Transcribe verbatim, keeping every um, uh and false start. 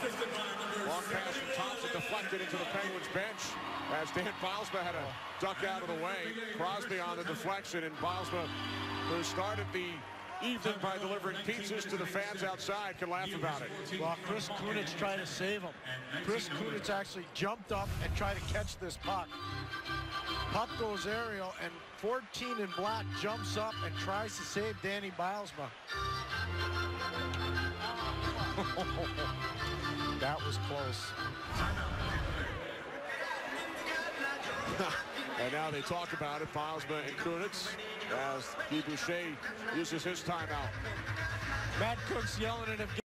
Long pass from Thompson deflected into the Penguins bench as Dan Bylsma had a duck out of the way. Crosby on the deflection, and Bylsma, who started the evening by delivering pizzas to the fans outside, can laugh about it. Well, Chris Kunitz tried to save him. Chris Kunitz actually jumped up and tried to catch this puck. Puck goes aerial, and fourteen in black jumps up and tries to save Danny Bylsma. That was close. And now they talk about it, Bylsma and Kunitz, as Guy Boucher uses his timeout. Matt Cook's yelling at him.